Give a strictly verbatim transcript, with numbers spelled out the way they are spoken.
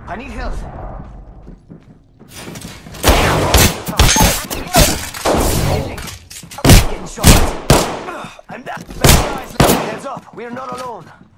I need help. Getting shot. I'm down. Guys, heads up. We're not alone.